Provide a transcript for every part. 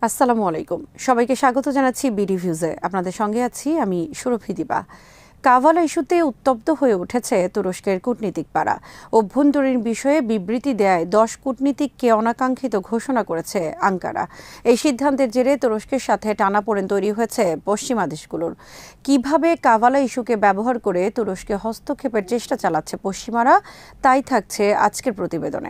আসসালামু আলাইকুম, সবাইকে স্বাগত জানাচ্ছি বিডিভিউজে। আপনাদের সঙ্গে আছি আমি সুরভি দিবা। কাভালা ইস্যুতে উত্তপ্ত হয়ে উঠেছে তুরস্কের কূটনীতিক পাড়া। অভ্যন্তরীণ বিষয়ে বিবৃতি দেয় 10 কূটনীতিককে অনাকাঙ্ক্ষিত ঘোষণা করেছে আঙ্কারা। এই সিদ্ধান্তের জেরে তুরস্কের সাথে টানাপোড়েন তৈরি হয়েছে পশ্চিমা দেশগুলোর। কিভাবে কাভালা ইস্যুকে ব্যবহার করে তুরস্কে হস্তক্ষেপের চেষ্টা চালাচ্ছে পশ্চিমারা, তাই থাকছে আজকের প্রতিবেদনে।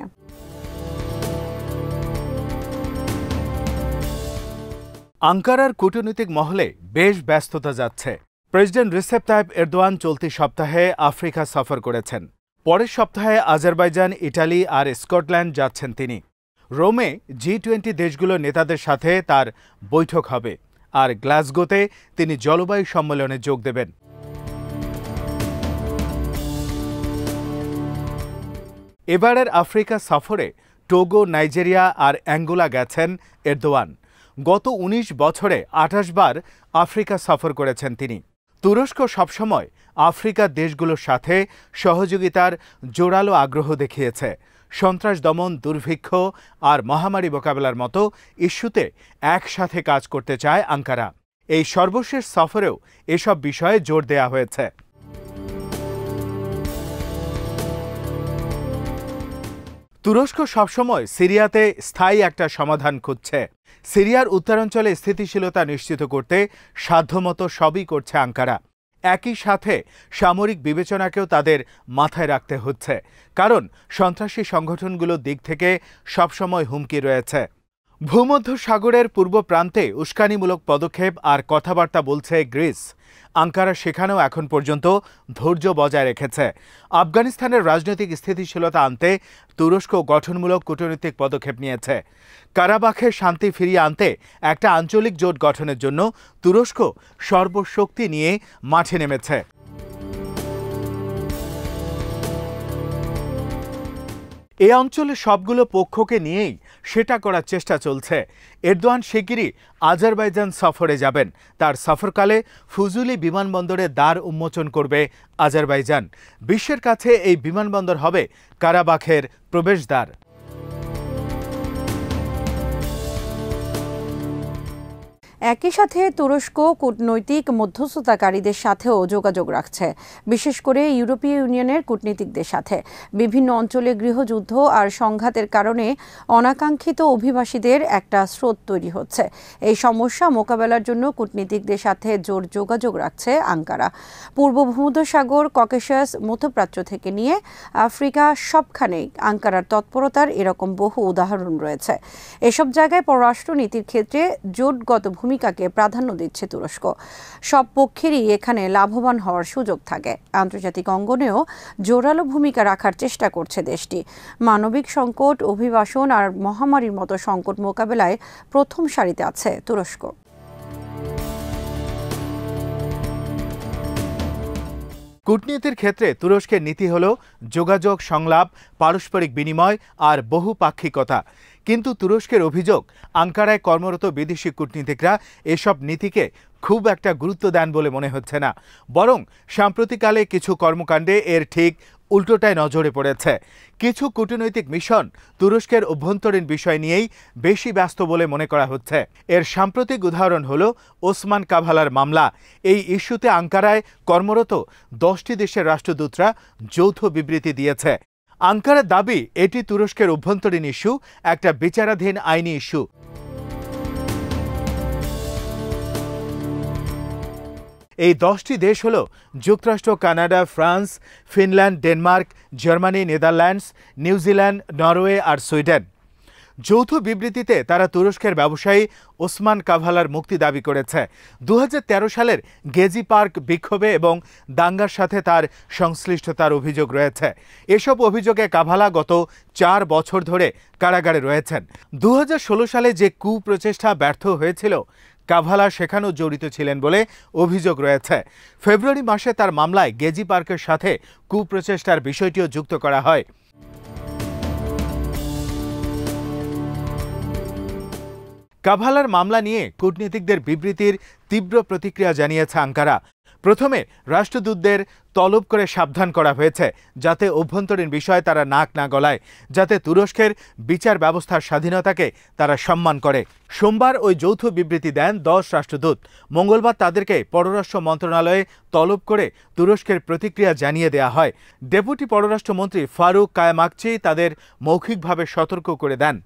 আঙ্কারার কূটনৈতিক মহলে বেশ ব্যস্ততা যাচ্ছে। প্রেসিডেন্ট রিসেপ তাইপ এরদোয়ান চলতি সপ্তাহে আফ্রিকা সফর করেছেন। পরের সপ্তাহে আজারবাইজান, ইটালি আর স্কটল্যান্ড যাচ্ছেন তিনি। রোমে G20 দেশগুলোর নেতাদের সাথে তার বৈঠক হবে, আর গ্লাসগোতে তিনি জলবায়ু সম্মেলনে যোগ দেবেন। এবারের আফ্রিকা সফরে টোগো, নাইজেরিয়া আর অ্যাঙ্গোলা গেছেন এরদোয়ান। গত 19 বছরে 28 বার আফ্রিকা সফর করেছেন তিনি। তুরস্ক সবসময় আফ্রিকার দেশগুলোর সাথে সহযোগিতার জোরালো আগ্রহ দেখিয়েছে। সন্ত্রাস দমন, দুর্ভিক্ষ আর মহামারী মোকাবেলার মতো ইস্যুতে একসাথে কাজ করতে চায় আঙ্কারা। এই সর্বশেষ সফরেও এসব বিষয়ে জোর দেয়া হয়েছে। তুরস্ক সবসময় সিরিয়াতে স্থায়ী একটা সমাধান খুঁজছে। সিরিয়ার উত্তরাঞ্চলে স্থিতিশীলতা নিশ্চিত করতে সাধ্যমতো সবই করছে আঙ্কারা। একই সাথে সামরিক বিবেচনাকেও তাদের মাথায় রাখতে হচ্ছে, কারণ সন্ত্রাসী সংগঠনগুলোর দিক থেকে সবসময় হুমকি রয়েছে। ভূমধ্য সাগরের পূর্ব প্রান্তে উস্কানিমূলক পদক্ষেপ আর কথাবার্তা বলছে গ্রিস। আঙ্কারা সেখানেও এখন পর্যন্ত ধৈর্য বজায় রেখেছে। আফগানিস্তানের রাজনৈতিক স্থিতিশীলতা আনতে তুরস্ক গঠনমূলক কূটনৈতিক পদক্ষেপ নিয়েছে। কারাবাখে শান্তি ফিরিয়ে আনতে একটা আঞ্চলিক জোট গঠনের জন্য তুরস্ক সর্বশক্তি নিয়ে মাঠে নেমেছে। এই অঞ্চলের সবগুলো পক্ষকে নিয়েই সেটা করার চেষ্টা চলছে। এরদোয়ান শিগগিরই আজারবাইজান সফরে যাবেন। তার সফরকালে ফুজুলি বিমানবন্দরে দ্বার উন্মোচন করবে আজারবাইজান। বিশ্বের কাছে এই বিমানবন্দর হবে কারাবাখের প্রবেশদ্বার। একই সাথে তুরস্ক কূটনৈতিক মধ্যস্থতাকারীদের সাথেও যোগাযোগ রাখছে, বিশেষ করে ইউরোপীয় ইউনিয়নের কূটনীতিকদের সাথে। বিভিন্ন অঞ্চলে গৃহযুদ্ধ আর সংঘাতের কারণে অনাকাঙ্ক্ষিত অভিবাসীদের একটা স্রোত তৈরি হচ্ছে। এই সমস্যা মোকাবেলার জন্য কূটনীতিকদের সাথে জোর যোগাযোগ রাখছে আঙ্কারা। পূর্ব ভূমধ্যসাগর, ককেশাস, মধ্যপ্রাচ্য থেকে নিয়ে আফ্রিকা সবখানেই আঙ্কারার তৎপরতার এরকম বহু উদাহরণ রয়েছে। এসব জায়গায় পররাষ্ট্রনীতির ক্ষেত্রে জোটগত ভূমিকাকে প্রাধান্য দিচ্ছে তুরস্ক। সব পক্ষেরই এখানে লাভবান হওয়ার সুযোগ থাকে। আন্তর্জাতিক অঙ্গনেও জোরালো ভূমিকা রাখার চেষ্টা করছে দেশটি। মানবিক সংকট, অভিবাসন আর মহামারীর মতো সংকট মোকাবেলায় প্রথম সারিতে আছে তুরস্ক। কূটনীতির ক্ষেত্রে তুরস্কের নীতি হল যোগাযোগ, সংলাপ, পারস্পরিক বিনিময় আর বহুপাক্ষিকতা। কিন্তু তুরস্কের অভিযোগ, আঙ্কারায় কর্মরত বিদেশি কূটনীতিকরা এসব নীতিকে খুব একটা গুরুত্ব দেন বলে মনে হচ্ছে না। বরং সাম্প্রতিককালে কিছু কর্মকাণ্ডে এর ঠিক উল্টোটাই নজরে পড়েছে। কিছু কূটনৈতিক মিশন তুরস্কের অভ্যন্তরীণ বিষয় নিয়েই বেশি ব্যস্ত বলে মনে করা হচ্ছে। এর সাম্প্রতিক উদাহরণ হল ওসমান কাভালার মামলা। এই ইস্যুতে আঙ্কারায় কর্মরত 10টি দেশের রাষ্ট্রদূতরা যৌথ বিবৃতি দিয়েছে। আঙ্কারার দাবি, এটি তুরস্কের অভ্যন্তরীণ ইস্যু, একটা বিচারাধীন আইনি ইস্যু। এই 10টি দেশ হল যুক্তরাষ্ট্র, Canada, France, Finland, Denmark, Germany, Netherlands, New Zealand, Norway আর সুইডেন। যৌথ বিবৃতিতে তারা তুরস্কের ব্যবসায়ী ওসমান কাভালার মুক্তি দাবি করেছে। 2013 সালের গেজি পার্ক বিক্ষোভে এবং দাঙ্গার সাথে তার সংশ্লিষ্টতার অভিযোগ রয়েছে। এসব অভিযোগে কাভালা গত 4 বছর ধরে কারাগারে রয়েছেন। 2016 সালে যে কুপ্রচেষ্টা ব্যর্থ হয়েছিল, কাভালা সেখানেও জড়িত ছিলেন বলে অভিযোগ রয়েছে। ফেব্রুয়ারি মাসে তার মামলায় গেজি পার্কের সাথে কুপ্রচেষ্টার বিষয়টিও যুক্ত করা হয়। কাভালার মামলা নিয়ে কূটনীতিকদের বিবৃতির তীব্র প্রতিক্রিয়া জানিয়েছে আঙ্কারা। প্রথমে রাষ্ট্রদূতদের তলব করে সাবধান করা হয়েছে যাতে অভ্যন্তরীণ বিষয়ে তারা নাক না গলায়, যাতে তুরস্কের বিচার ব্যবস্থার স্বাধীনতাকে তারা সম্মান করে। সোমবার ওই যৌথ বিবৃতি দেন 10 রাষ্ট্রদূত। মঙ্গলবার তাদেরকে পররাষ্ট্র মন্ত্রণালয়ে তলব করে তুরস্কের প্রতিক্রিয়া জানিয়ে দেয়া হয়। ডেপুটি পররাষ্ট্রমন্ত্রী ফারুক কায়ামাকচি তাদের মৌখিকভাবে সতর্ক করে দেন।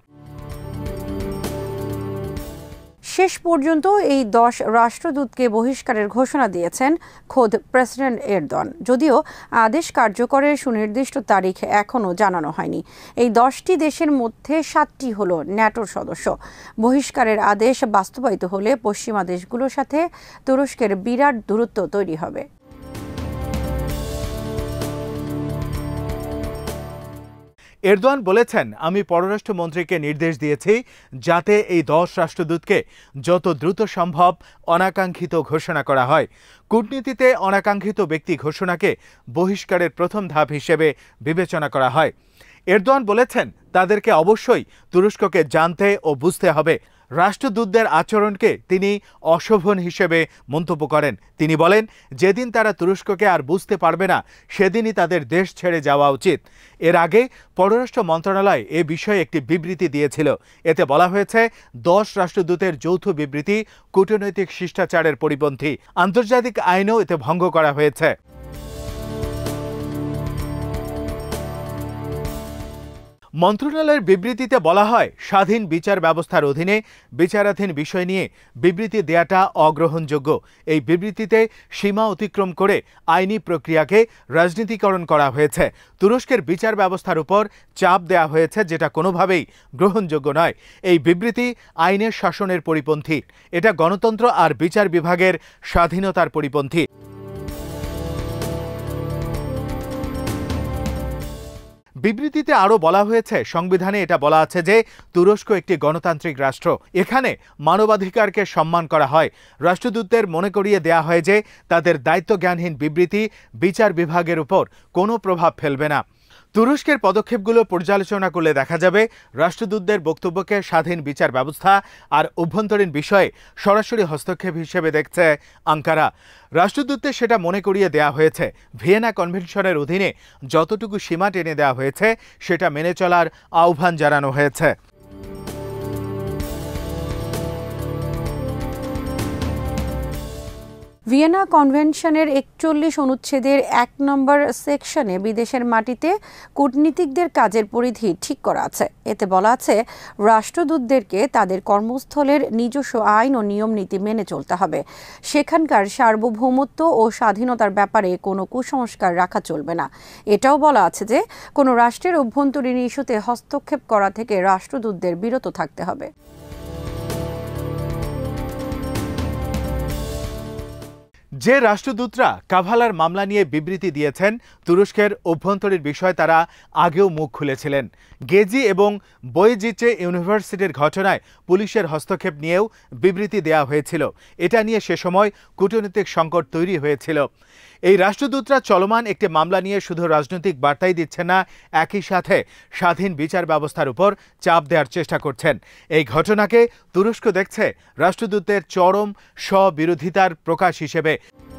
শেষ পর্যন্ত এই 10 রাষ্ট্রদূতকে বহিষ্কারের ঘোষণা দিয়েছেন খোদ প্রেসিডেন্ট এরদোয়ান, যদিও আদেশ কার্যকরের সুনির্দিষ্ট তারিখ এখনও জানানো হয়নি। এই 10টি দেশের মধ্যে 7টি হলো ন্যাটোর সদস্য। বহিষ্কারের আদেশ বাস্তবায়িত হলে পশ্চিমা দেশগুলোর সাথে তুরস্কের বিরাট দূরত্ব তৈরি হবে। এরদোয়ান বলেছেন, আমি পররাষ্ট্রমন্ত্রীকে নির্দেশ দিয়েছি যাতে এই 10 রাষ্ট্রদূতকে যত দ্রুত সম্ভব অনাকাঙ্ক্ষিত ঘোষণা করা হয়। কূটনীতিতে অনাকাঙ্ক্ষিত ব্যক্তি ঘোষণাকে বহিষ্কারের প্রথম ধাপ হিসেবে বিবেচনা করা হয়। এরদোয়ান বলেছেন, তাদেরকে অবশ্যই তুরস্ককে জানতে ও বুঝতে হবে। রাষ্ট্রদূতদের আচরণকে তিনি অশোভন হিসেবে মন্তব্য করেন। তিনি বলেন, যেদিন তারা তুরস্ককে আর বুঝতে পারবে না সেদিনই তাদের দেশ ছেড়ে যাওয়া উচিত। এর আগে পররাষ্ট্র মন্ত্রণালয় এ বিষয়ে একটি বিবৃতি দিয়েছিল। এতে বলা হয়েছে, 10 রাষ্ট্রদূতের যৌথ বিবৃতি কূটনৈতিক শিষ্টাচারের পরিপন্থী। আন্তর্জাতিক আইনও এতে ভঙ্গ করা হয়েছে। মন্ত্রণালয়ের বিবৃতিতে বলা হয়, স্বাধীন বিচার ব্যবস্থার অধীনে বিচারাধীন বিষয় নিয়ে বিবৃতি দেয়াটা অগ্রহণযোগ্য। এই বিবৃতিতে সীমা অতিক্রম করে আইনি প্রক্রিয়াকে রাজনীতিকরণ করা হয়েছে। তুরস্কের বিচার ব্যবস্থার উপর চাপ দেয়া হয়েছে, যেটা কোনোভাবেই গ্রহণযোগ্য নয়। এই বিবৃতি আইনের শাসনের পরিপন্থী। এটা গণতন্ত্র আর বিচার বিভাগের স্বাধীনতার পরিপন্থী। বিবৃতিতে আরও বলা হয়েছে, সংবিধানে এটা বলা আছে যে তুরস্ক একটি গণতান্ত্রিক রাষ্ট্র। এখানে মানবাধিকারকে সম্মান করা হয়। রাষ্ট্রদূতদের মনে করিয়ে দেয়া হয় যে তাদের দায়িত্বজ্ঞানহীন বিবৃতি বিচার বিভাগের উপর কোনো প্রভাব ফেলবে না। তুরস্কের পদক্ষেপগুলো পর্যালোচনা করলে দেখা যাবে, রাষ্ট্রদূতদের বক্তব্যকে স্বাধীন বিচার ব্যবস্থা আর অভ্যন্তরীণ বিষয়ে সরাসরি হস্তক্ষেপ হিসেবে দেখছে আঙ্কারা। রাষ্ট্রদূতদের সেটা মনে করিয়ে দেয়া হয়েছে, ভিয়েনা কনভেনশনের অধীনে যতটুকু সীমা টেনে দেওয়া হয়েছে সেটা মেনে চলার আহ্বান জানানো হয়েছে। ভিয়েনা কনভেনশনের 41 অনুচ্ছেদের 1 নম্বর সেকশনে বিদেশের মাটিতে কূটনীতিকদের কাজের পরিধি ঠিক করা আছে। এতে বলা আছে, রাষ্ট্রদূতদেরকে তাদের কর্মস্থলের নিজস্ব আইন ও নিয়ম নীতি মেনে চলতে হবে। সেখানকার সার্বভৌমত্ব ও স্বাধীনতার ব্যাপারে কোনো কুসংস্কার রাখা চলবে না। এটাও বলা আছে যে কোনো রাষ্ট্রের অভ্যন্তরীণ ইস্যুতে হস্তক্ষেপ করা থেকে রাষ্ট্রদূতদের বিরত থাকতে হবে। যে রাষ্ট্রদূতরা কাভালার মামলা নিয়ে বিবৃতি দিয়েছেন, তুরস্কের অভ্যন্তরীণ বিষয়ে তারা আগেও মুখ খুলেছিলেন। গেজি এবং বয়েজিচে ইউনিভার্সিটির ঘটনায় পুলিশের হস্তক্ষেপ নিয়েও বিবৃতি দেওয়া হয়েছিল। এটা নিয়ে সে সময় কূটনৈতিক সংকট তৈরি হয়েছিল। এই রাষ্ট্রদূতরা চলমান একটি মামলা নিয়ে শুধু রাজনৈতিক বার্তাই দিচ্ছেন না, একই সাথে স্বাধীন বিচার ব্যবস্থার উপর চাপ দেওয়ার চেষ্টা করছেন। এই ঘটনাকে তুরস্ক দেখছে রাষ্ট্রদূতের চরম স্ববিরোধিতার প্রকাশ হিসেবে।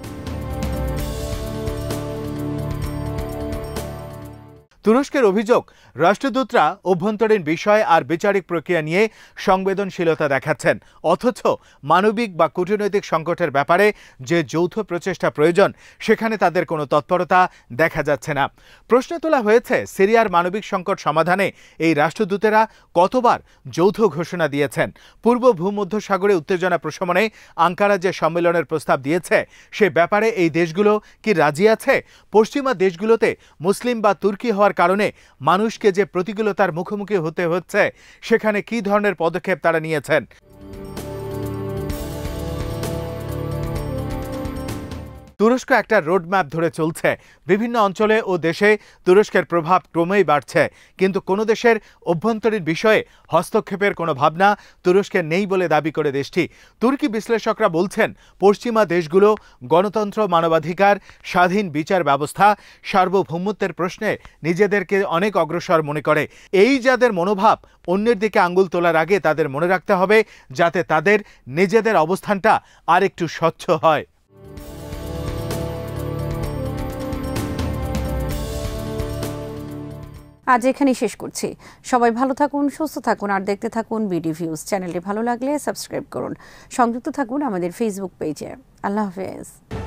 তুরস্কের অভিযোগ, রাষ্ট্রদূতরা অভ্যন্তরীণ বিষয় আর বিচারিক প্রক্রিয়া নিয়ে সংবেদনশীলতা দেখাচ্ছেন, অথচ মানবিক বা কূটনৈতিক সংকটের ব্যাপারে যে যৌথ প্রচেষ্টা প্রয়োজন সেখানে তাদের কোনো তৎপরতা দেখা যাচ্ছে না। প্রশ্ন তোলা হয়েছে, সিরিয়ার মানবিক সংকট সমাধানে এই রাষ্ট্রদূতেরা কতবার যৌথ ঘোষণা দিয়েছেন? পূর্ব ভূমধ্যসাগরে উত্তেজনা প্রশমনে আঙ্কারা যে সম্মেলনের প্রস্তাব দিয়েছে সে ব্যাপারে এই দেশগুলো কি রাজি আছে? পশ্চিমা দেশগুলোতে মুসলিম বা তুর্কি হওয়ার কারণে মানুষকে যে প্রতিকূলতার মুখোমুখি হতে হচ্ছে সেখানে কি ধরনের পদক্ষেপ তারা নিয়েছেন? তুরস্ক একটা রোডম্যাপ ধরে চলছে। বিভিন্ন অঞ্চলে ও দেশে তুরস্কের প্রভাব ক্রমেই বাড়ছে, কিন্তু কোনো দেশের অভ্যন্তরীণ বিষয়ে হস্তক্ষেপের কোনো ভাবনা তুরস্কের নেই বলে দাবি করে দেশটি। তুর্কি বিশ্লেষকরা বলছেন, পশ্চিমা দেশগুলো গণতন্ত্র, মানবাধিকার, স্বাধীন বিচার ব্যবস্থা, সার্বভৌমত্বের প্রশ্নে নিজেদেরকে অনেক অগ্রসর মনে করে। এই যাদের মনোভাব, অন্যের দিকে আঙ্গুল তোলার আগে তাদের মনে রাখতে হবে যাতে তাদের নিজেদের অবস্থানটা আর একটু স্বচ্ছ হয়। আজ এখানেই শেষ করছি। সবাই ভালো থাকুন, সুস্থ থাকুন আর দেখতে থাকুন বিডি ভিউজ। চ্যানেলটি ভালো লাগলে সাবস্ক্রাইব করুন। সংযুক্ত থাকুন আমাদের ফেসবুক পেজে। আল্লাহ হাফেজ।